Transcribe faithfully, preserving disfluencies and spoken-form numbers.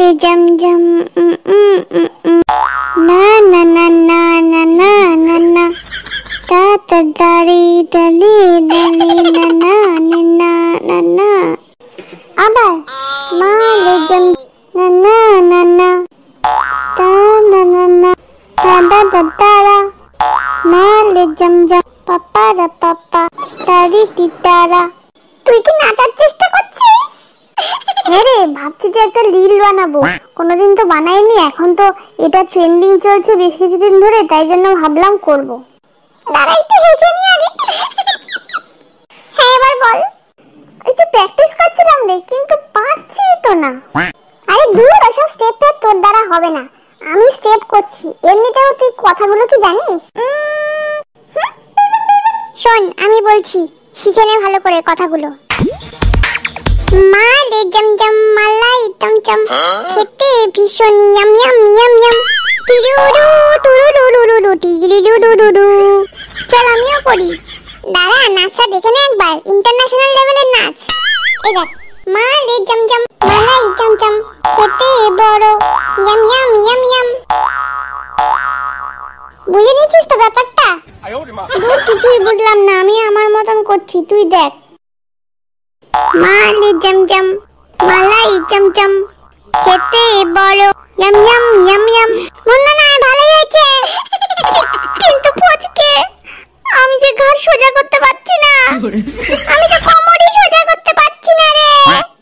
জম জম না না না না না না না না তা তা দাড়ি ডালি ডালি না না না না না আবার মালে জম না না না না তা না না না তা দা দা দারা মালে জম জম পাপা রা পাপা তারি টিটারা। তুই কি নাচার চেষ্টা করছিস? হ্যাঁ রে, ভাবছি যে একটা রিল বানাবো, কোনোদিন তো বানাইনি, এখন তো এটা ট্রেন্ডিং চলছে বেশ কিছুদিন ধরে, তাই জন্য ভাবলাম করব। দাঁড়া একটু হেসে নি আগে। হ্যাঁ এবার বল। একটু প্র্যাকটিস করছিলাম রে, কিন্তু পারছি তো না। আরে দূর, ওসব স্টেপ তো তোর দ্বারা হবে না, আমি স্টেপ করছি। এমনিতেও তুই কথাগুলো কি জানিস? শোন আমি বলছি, শিখে নে ভালো করে কথাগুলো। মালে জম জম মালাই টমচম খেতে ভীষণ ইয়াম ইয়াম ইয়াম ইয়াম টিরুরু টুরুরুরুরু টিরিরুরুরু। চল আমিও করি। দাঁড়া, নাচটা দেখে নে একবার, ইন্টারন্যাশনাল লেভেলের নাচ। এই দেখ, মালে জম জম মালাই টমচম খেতে বড় ইয়াম ইয়াম ইয়াম ইয়াম। বুঝে নিচ্ছিস তো ব্যাপারটা? দূর, কিছুই বুঝলাম না, আমি আমার মতন করছি, তুই দেখ। মালে জম জম মালাই চমচম খেতে বড় ইয়াম ইয়াম ইয়াম ইয়াম। মন্দ না, ভালোই হয়েছে, কিন্তু ফচকে আমি যে ঘাড় সোজা করতে পারছি না, আমি তো কোমরই সোজা করতে পারছি না রে।